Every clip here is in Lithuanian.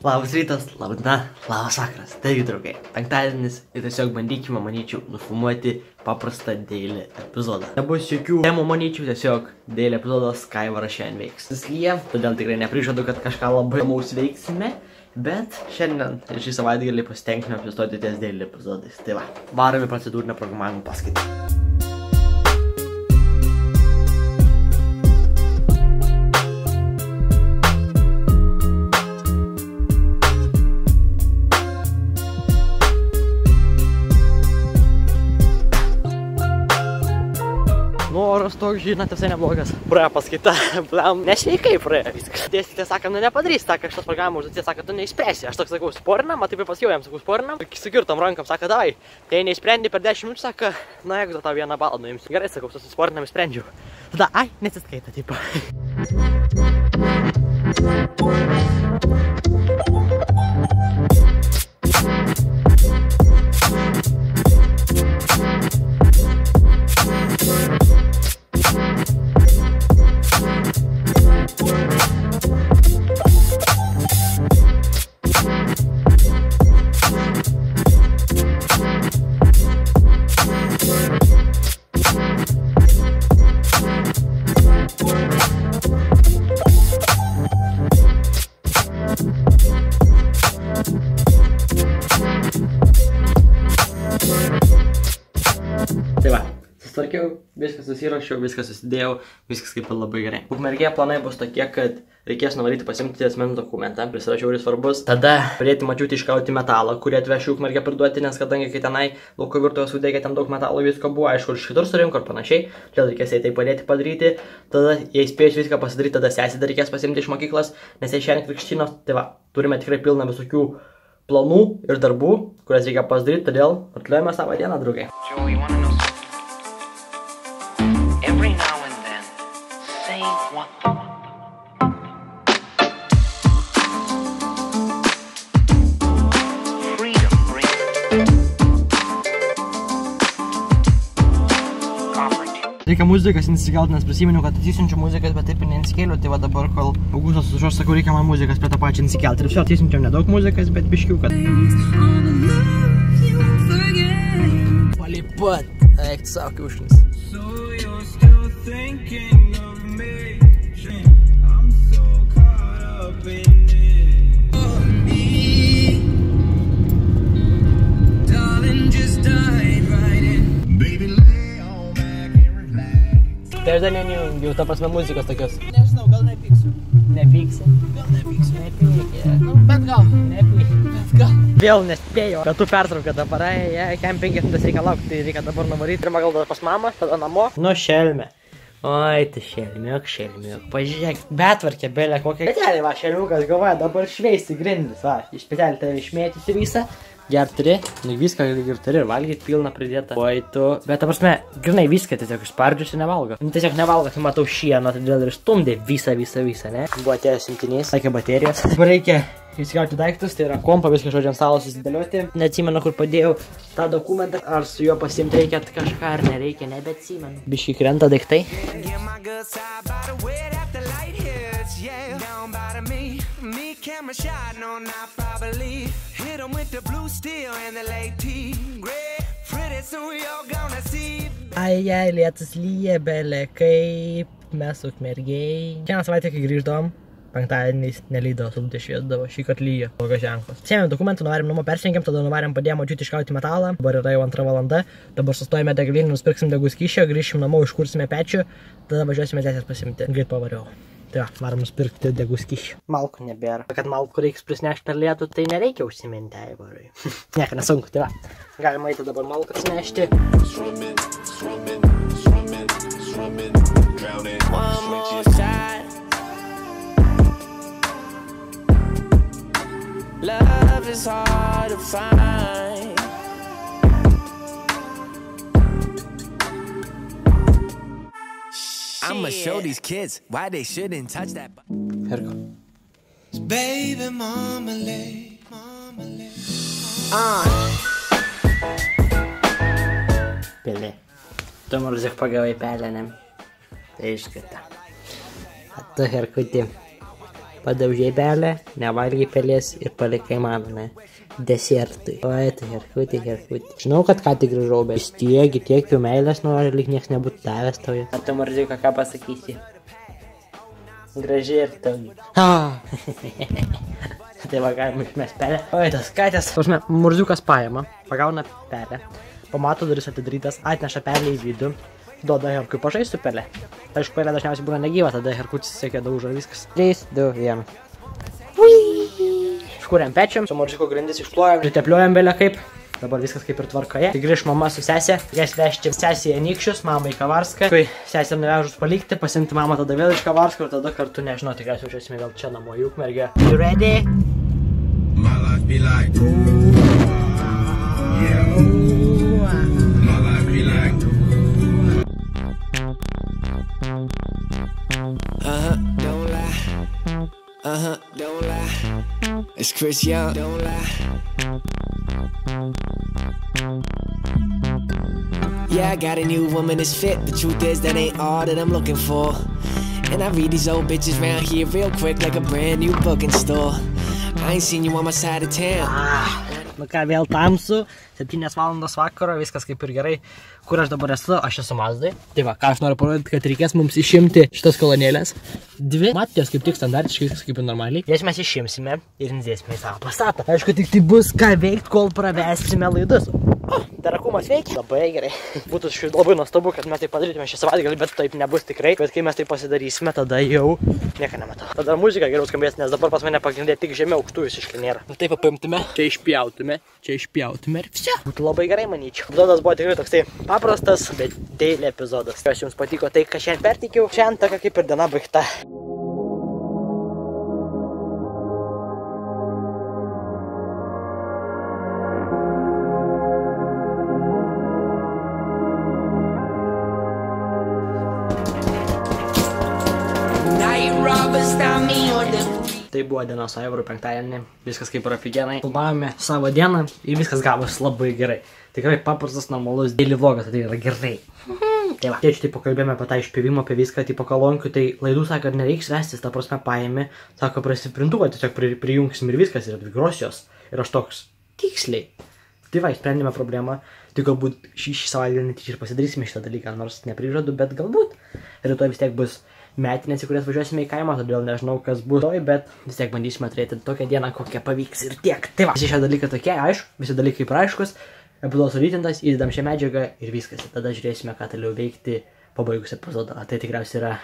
Labas rytas, labdiena, labas vakaras. Taigi, draugai, penktadienis ir tiesiog bandykime, manyčiau, nufilmuoti paprastą daily epizodą. Nebus jokių temų, manyčiau, tiesiog daily epizodas, ką Aivaras šiandien veiks. Jis lyja, todėl tikrai neprižadu, kad kažką labai įdomaus veiksime, bet šiandien šį savaitgalį pasitenkime apsistoti ties daily epizodais. Tai va, varome procedūrinę programavimo paskaitą. Oras toks, žinot, visai neblogas. Praėjo paskaita, blem, nesveikai praėjo viskas. Dėstytoja sako, nu nepadarys tą, kad šitos programų užduoties sako, tu neįspręsi. Aš toks sakau, sporinam, o taip ir pasakiau jam, sakau, sporinam. Sukirtom rankom, sako, davai. Tai neįsprendi per 10 minučių, sako, na jeigu tau vieną balą nuimsiu. Gerai, sakau, susisporinam, įsprendžiau. Tada, ai, nesiskaita, taip. Tai va, susitvarkiau, viskas susirašiau, viskas susidėjau, viskas kaip ir labai gerai. Ukmergėje planai bus tokie, kad reikės nuvaryti pasimti asmenų dokumentą, prisirašiau ir svarbus. Tada pradėti mačiuti iškrauti metalą, kurį atvešiu Ukmergę priduoti, nes kadangi kai tenai lauko virtuvės sudegė, ten daug metalo visko buvo, aišku, ir šitur surinko ir panašiai. Čia reikės jai tai padėti padaryti. Tada, jei spėjus viską pasidaryti, tada sesį dar reikės pasimti iš mokyklos, nes jai šiandien krikštynos. Tai va, turime tikrai pilną visokių planų ir darbų, kurias reikia pasidaryti, todėl atliojame savo dieną, draugai. Every now and then, say what the freedom brings opportunity. Reikia muzikas nesikelt, nes prisiminiau, kad atsisinčiau muzikas, bet taip ir nesikėliau, tai va dabar, kol Augustas sužos, sakau, reikia man muzikas prie tą pačią nesikelt. Ir atsisinčiau nedaug muzikas, bet biškiuką. Palipat, eik savo kiaušinis. Thinking of me, I'm so caught up in it. Oh, me, darling, just dive right in. Baby, lay all back and relax. Tai aš dar nenijungiau, ta prasme, muzikos tokios. Nežinau, gal nepyksiu. Nepyksi? Gal nepyksiu. Nepykė. Nu, bet gal. Nepykė. Bet gal. Vėl nespėjau. Kad tu pertraukia dabar, kem 5 minutės reikia laukti, tai reikia dabar nuvaryti. Pirmą gal pas mamą, tada namo. Nu, šelmė. Oi, tai šelmiuk, pažiūrėk, betvarkė, belė kokia. Petelį, va, šelmiukas galvoja dabar šveisti grindis, va, iš petelį tave išmėtysi visą. Ger turi, nu viską ir turi, ir valgyti pilną pridėtą. Oi, tu, bet ta prasme, grinai viską tiesiog išspardžiusi nevalgo. Nu, tiesiog nevalgo, kai matau šieno, todėl ir stumdė visą, ne? Buvo atėjęs siuntinys, sakė baterijos. Dabar reikia įsigauti daiktus, tai yra kompą, viską žodžiu ant stalo susidėlioti. Neatsimenu, kur padėjau tą dokumentą, ar su juo pasimti reikia kažką, ar nereikia, nebeatsimenu. Biškai krenta daiktai. Ai, lietus lyja, belė, kaip mes Ukmergėj. Šiandien savaitę, kai grįždom, penktadieniais nelydavo, saulutė šviesdavo, šįkart lyjo, blogas ženklas. Sėmėm dokumentų, nuvarėm namo, persijengėm, tada nuvarėm padėjom močiutį iškrauti metalą. Dabar yra jau 2 valanda, dabar sustojame degalinį, nusipirksim degų skysčio, grįšim namo, iškursime pečių, tada važiuosime sesės pasimti. Greit pavariau. Tai va, varom nusipirkti degų skysčio. Malkų nebėra. Kad malkų reiks prisnešti per lietų, tai nereikia užsiminti Aivarui. Nieka nesunku, tai va. Galima eiti dabar malką atsinešti. Love is hard to find. I'ma show these kids why they shouldn't touch that. Herko. Baby marmalade, marmalade. Pelė. Tu muzik pagavai pelenėm. Tai iškrita. A tu, Herkutį, padaužiai pelę, nevalgiai pelės ir palikai man, ne? Desertui. Oi, tai herkutį. Žinau, kad ką tik grįžau, bet vis tiek jų meilės nori, lyg nieks nebūtų davęs tau. Ar tu, Murziuka, ką pasakysi? Gražiai ir tau. Tai va, galima išmest pelę. Oi, tas katės. Murziukas paima, pagauna pelę, pamato duris atidarytas, atneša pelę į vidų, duoda herkui pažaisti su pelė. Aišku, pelė dažniausiai būna negyva, tada herkutis siekia daužo viskas. 3, 2, 1. Škuriam pečiam, su Murziuko grindis išplojam, pritepliuojam belę kaip. Dabar viskas kaip ir tvarkoje. Tai grįž mama su sesė, jas vežti sesė į Anykščius, mamą į Kavarską. Kai sesė nuvežus palikti, pasimti mamą tada vėl iš Kavarsko ir tada kartu, nežinau, tikriausiai važiuosime vėl čia namo į Ukmergę. You ready? My life be like, yeah, my life be like. Don't lie. It's Chris Young. Don't lie. Yeah, I got a new woman that's fit. The truth is that ain't all that I'm looking for. And I read these old bitches round here real quick like a brand new book in store. I ain't seen you on my side of town. Nu ką, vėl tamsu, 7 valandos vakaro, viskas kaip ir gerai. Kur aš dabar esu? Aš esu Mazdai. Tai va, ką aš noriu parodyti, kad reikės mums išimti šitas kolonėlės. 2. Matės kaip tik standartiškai, viskas kaip ir normaliai. Jas mes išimsime ir nudėsime į savo pastatą. Aišku, tik tai bus ką veikti, kol pravesime laidus. O, darakumas veikia. Labai gerai. Būtų labai nuostabu, kad mes tai padarytume šį savaitgalį, bet taip nebus tikrai. Bet kai mes tai pasidarysime, tada jau nieko nematau. Tada muzika geriau skambės, nes dabar pas mane pagrindė tik žemiau aukštųjų visiškai nėra. Nu taip paimtume, čia išpjautume ir visi. Būtų labai gerai, manyčiau. Epizodas buvo tikrai toksai paprastas, bet daily epizodas. Kas jums patiko tai, ką šiandien perteikiau, šiandien tokia kaip ir diena baigta. Tai buvo dienos Aivarų penktadienį, viskas kaip ir afigenai. Filmavome savo dieną ir viskas gavosi labai gerai. Tikrai paprastas, normalus daily vlogas, tai yra gerai. Tai va, tėčiai tipo kalbėjome apie tą išpjovimą, apie viską, tipo kolonkių, tai laidų sako, kad nereiks vestis, ta prasme paėmė, sako, prasiprintuvo, tiesiog prijungsim ir viskas, yra 2 grosios. Ir aš toks, tiksliai. Tai va, sprendėme problemą, tai galbūt šį savaitgalį netyčia ir pasidarysime šitą dalyką, nors neprižadu, bet galbūt. Rytoj vis tiek bus metinės, į kurias važiuosime į kaimą, todėl nežinau, kas bus toj, bet vis tiek bandysime turėti tokią dieną, kokia pavyks ir tiek. Tai va, visi šie dalykai tokie, aišku, visi dalykai praaiškus, epizodas surytintas, įdedam šią medžiagą ir viskas. Ir tada žiūrėsime, ką toliau veikti pabaigus epizodą. Tai tikriausiai yra...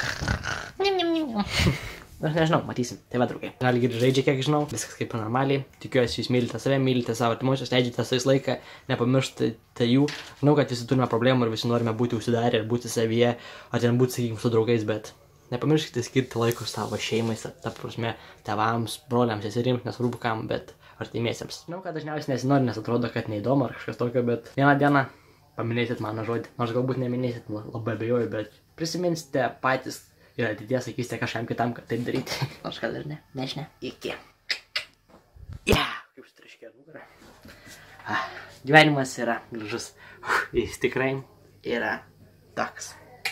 Aš nežinau, matysim. Tai va, draugai. Žalgiris žaidžia, kiek žinau, viskas kaip normaliai. Tikiuosi, jūs mylite save, mylite savo artimuosius, leidžiate su jais laiką, nepamirštate jų. Žinau, kad visi turime problemų ir visi norime būti užsidarę ir būti savyje, ar ten būti, sakykime, su draugais, bet nepamirškite skirti laiko savo šeimai, ta prasme, tėvams, broliams, seserims, nesvarbu kam, bet artimiesiems. Žinau, kad dažniausiai nesinori, nes atrodo, kad neįdomu ar kažkas tokio, bet vieną dieną paminėsit mano žodį. Nors galbūt neminėsit, labai abejoju, bet prisiminsite patys. Ir ateities sakysite kažkam kitam, kad taip daryti. Nors gal ir ne, nežinia. Iki. Kaip sutriškė nugarą. Gyvenimas yra gražus. Jis tikrai yra toks.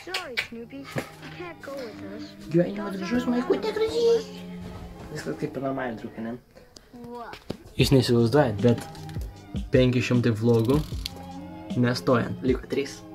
Gyvenimas gražus, maikutė gražiai. Viskas kaip ir normaliai, draugai, ne? Jūs neįsivaizduojat, bet 500 vlogų nestojant. Liko 3.